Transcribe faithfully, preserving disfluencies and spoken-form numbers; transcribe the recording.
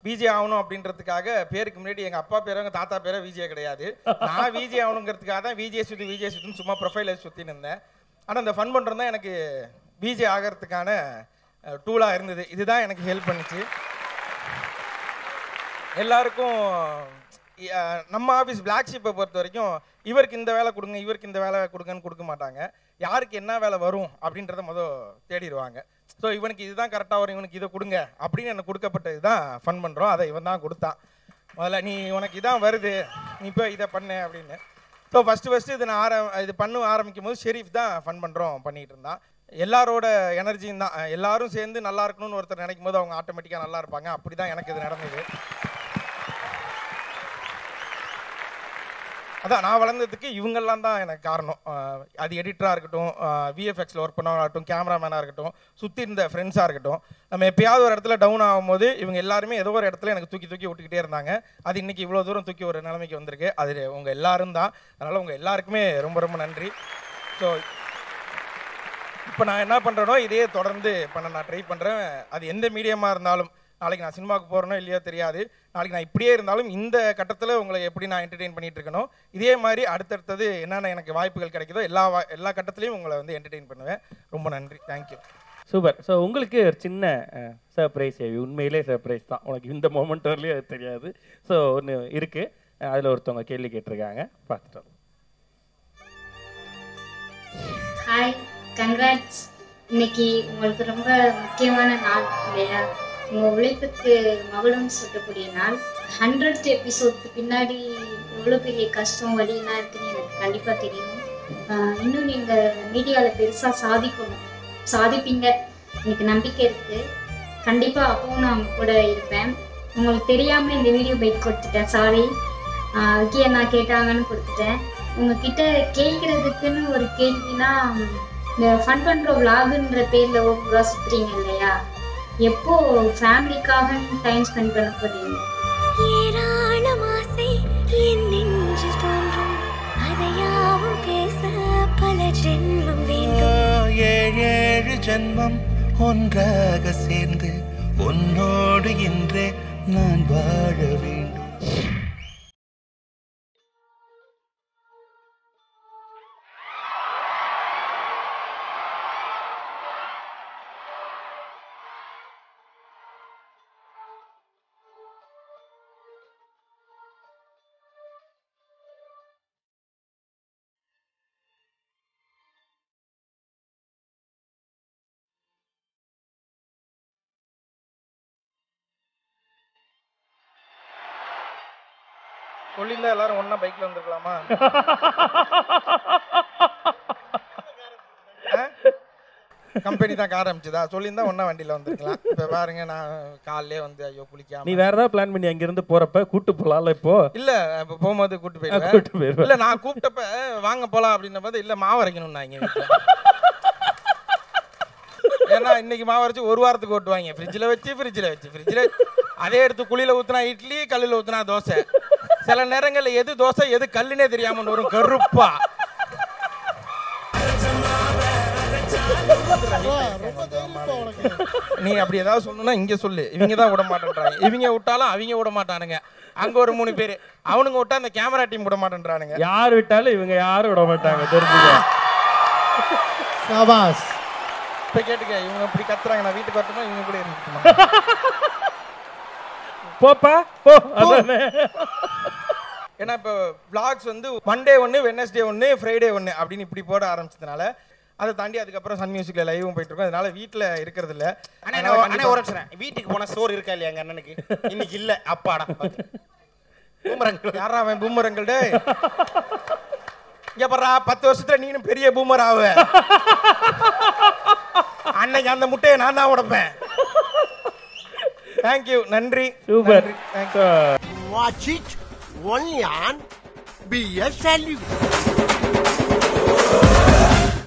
VJ ஆகணும் அப்படின்றதுக்காக பேருக்கு முன்னாடி எங்கள் அப்பா பேரோ எங்கள் தாத்தா பேரோ விஜே கிடையாது. நான் விஜே ஆகணுங்கிறதுக்காக தான் விஜே சுற்றி விஜே சுற்றின்னு சும்மா ப்ரொஃபைலை சுற்றின்னு இருந்தேன். ஆனால் இந்த ஃபன் பண்ணுறது தான் எனக்கு விஜே ஆகிறதுக்கான டூலாக இருந்தது. இதுதான் எனக்கு ஹெல்ப் பண்ணிச்சு. எல்லாருக்கும் நம்ம ஆஃபீஸ் பிளாக் ஷிப்பை பொறுத்த வரைக்கும் இவருக்கு இந்த வேலை கொடுங்க இவருக்கு இந்த வேலை கொடுங்கன்னு கொடுக்க மாட்டாங்க. யாருக்கு என்ன வேலை வரும் அப்படின்றத முதல் தேடிடுவாங்க. ஸோ இவனுக்கு இதுதான் கரெக்டாக வரும், இவனுக்கு இதை கொடுங்க அப்படின்னு எனக்கு கொடுக்கப்பட்டது தான் ஃபன் பண்ணுறோம். அதை இவன் தான் கொடுத்தான். முதல்ல நீ உனக்கு இதான் வருது, நீ இப்போ இதை பண்ணு அப்படின்னு. ஸோ ஃபஸ்ட்டு ஃபஸ்ட்டு இதை நான் ஆர இது பண்ண ஆரம்பிக்கும் போது ஷெரீஃப் தான் ஃபன் பண்ணுறோம் பண்ணிகிட்டு இருந்தான். எல்லாரோட எனர்ஜியும் தான். எல்லாரும் சேர்ந்து நல்லா இருக்கணும்னு ஒருத்தர் நினைக்கும் போது அவங்க ஆட்டோமேட்டிக்காக நல்லா இருப்பாங்க. அப்படி தான் எனக்கு இது நடந்தது. அதான் நான் வளர்ந்ததுக்கு இவங்கெல்லாம் தான் எனக்கு காரணம். அது எடிட்டராக இருக்கட்டும், விஎஃப்எக்ஸில் ஒர்க் பண்ணவங்களாக இருக்கட்டும், கேமராமேனாக இருக்கட்டும், சுற்றி இருந்த ஃப்ரெண்ட்ஸாக இருக்கட்டும். நம்ம எப்பயாவது ஒரு இடத்துல டவுன் ஆகும்போது இவங்க எல்லாருமே ஏதோ ஒரு இடத்துல எனக்கு தூக்கி தூக்கி விட்டுக்கிட்டே இருந்தாங்க. அது இன்றைக்கி இவ்வளோ தூரம் தூக்கி ஒரு நிலைமைக்கு வந்திருக்கு. அது உங்கள் எல்லாரும் தான். அதனால் உங்கள் எல்லாருக்குமே ரொம்ப ரொம்ப நன்றி. ஸோ இப்போ நான் என்ன பண்ணுறேனோ இதே தொடர்ந்து பண்ண நான் ட்ரை பண்ணுறேன். அது எந்த மீடியமாக இருந்தாலும். நாளைக்கு நான் சினிமாவுக்கு போகிறேனோ இல்லையோ தெரியாது. நாளைக்கு நான் இப்படியே இருந்தாலும் இந்த கட்டத்தில் உங்களை எப்படி நான் என்டர்டெயின் பண்ணிகிட்டு இருக்கணும், இதே மாதிரி அடுத்தடுத்தது என்னென்ன எனக்கு வாய்ப்புகள் கிடைக்குதோ எல்லா வா எல்லா கட்டத்துலையும் உங்களை வந்து என்டர்டெயின் பண்ணுவேன். ரொம்ப நன்றி, தேங்க்யூ. சூப்பர். ஸோ உங்களுக்கு ஒரு சின்ன சர்ப்ரைஸ், உண்மையிலே சர்ப்ரைஸ் தான். உனக்கு இந்த மொமெண்ட் வரலையே அது தெரியாது. ஸோ ஒன்று இருக்குது, அதில் ஒருத்தவங்க கேள்வி கேட்டிருக்காங்க, பார்த்துட்டோம். Hi, congrats. இன்னைக்கு உங்களுக்கு ரொம்ப முக்கியமான நாள் இல்லையா? உங்கள் உழைப்புக்கு மகுடம் சொல்லக்கூடிய நாள். ஹண்ட்ரட் எபிசோடுக்கு பின்னாடி எவ்வளோ பெரிய கஷ்டம் வழியெல்லாம் இருக்குன்னு எனக்கு கண்டிப்பாக தெரியும். இன்னும் நீங்கள் மீடியாவில் பெருசாக சாதிக்கணும், சாதிப்பீங்க, எனக்கு நம்பிக்கை இருக்குது. கண்டிப்பாக அப்பவும் நான் அவங்க கூட இருப்பேன். உங்களுக்கு தெரியாமல் இந்த வீடியோ பைக் கொடுத்துட்டேன், சாரி. விக்கியை நான் கேட்டாங்கன்னு கொடுத்துட்டேன். உங்ககிட்ட கேட்குறதுக்குன்னு ஒரு கேள்வினா, இந்த ஃபன் பண்ணுற விளாகுன்ற பேரில் ஒவ்வொரு சுற்றுறீங்க இல்லையா, எப்போ ஃபேமிலிக்காக டைம் ஸ்பெண்ட் பண்ண போறீங்க? ஏராளம் ஆசை என் நெஞ்சில் தோன்றும், அதையாவும் பேச பல ஜென்மம் வேண்டும். ஏழு ஏழு ஜென்மம் ஒன்றாக சேர்ந்து உன்னோடு இன்றே நான் வாழ வேண்டும். சொல்லியிருந்தா எல்லாரும் ஒன்னா பைக்ல வந்துருக்கலாமா? கம்பெனி தான் கார் அமைச்சுதா? சொல்லியிருந்தா ஒன்னா வண்டியில வந்துருக்கலாம். இப்ப பாருங்க, நான் காலையிலே வந்து ஐயோ குளிக்காம. நீ வேற ஏதாவது பிளான் பண்ணி அங்கிருந்து போறப்ப கூட்டு போலாம்ல? இப்போ இல்ல, இப்ப போகும்போது கூட்டு போயிடுவேன். இல்ல, நான் கூப்பிட்டப்ப வாங்க போலாம் அப்படின்ன போது இல்ல மாவு அரைக்கணும் நான் இங்க வீட்டுல. ஏன்னா இன்னைக்கு மாவு அரைச்சு ஒரு வாரத்துக்கு ஓட்டுவாங்க. ஃப்ரிட்ஜில் வச்சு ஃப்ரிட்ஜில் வச்சு ஃப்ரிட்ஜில் அதே எடுத்து குழியில் ஊற்றினா இட்லி, கல்லில் ஊற்றினா தோசை. சில நேரங்களில் எது தோசை எது கல்லுனே தெரியாமல் வரும் கருப்பா. நீ அப்படி ஏதாவது சொல்லணும்னா இங்கே சொல்லு. இவங்க தான் விட மாட்டேன்றாங்க. இவங்க விட்டாலும் அவங்க விட மாட்டானுங்க. அங்கே ஒரு மூணு பேர் அவனுங்க விட்டா அந்த கேமரா டீம் விட மாட்டேன்றானுங்க. யார் விட்டாலும் இவங்க யாரும் விட மாட்டாங்க, தெரிஞ்சுக்க. இப்ப கேட்டுக்க, இவங்க இப்படி கத்துறாங்க, நான் வீட்டுக்கு வரட்டுமா இவங்க கூட இருக்கணுமா? போப்பா போ. ஏன்னா இப்போ விளாக்ஸ் வந்து மண்டே ஒன்று, வெட்னஸ்டே ஒன்று, ஃப்ரைடே ஒன்று அப்படின்னு இப்படி போட ஆரம்பிச்சதுனால அதை தாண்டி அதுக்கப்புறம் சன் மியூசிக்ல லைவும் போயிட்டு இருக்கோம். அதனால வீட்டில் இருக்கிறது இல்லை. வீட்டுக்கு போன சோறு இருக்கா இல்லையா எங்க அண்ணனுக்கு? இன்னைக்கு இல்ல. அப்பாடா பூமரங்கள். யாரா அவன் பூமரங்கள்? டே இங்க பண்றா, பத்து வருஷத்துல நீனும் பெரிய பூமர் ஆவ. அன்னைக்கு அந்த முட்டையை நான் தான் உடைப்பேன். தேங்க்யூ, நன்றி. Super. Watch it only on B S L U.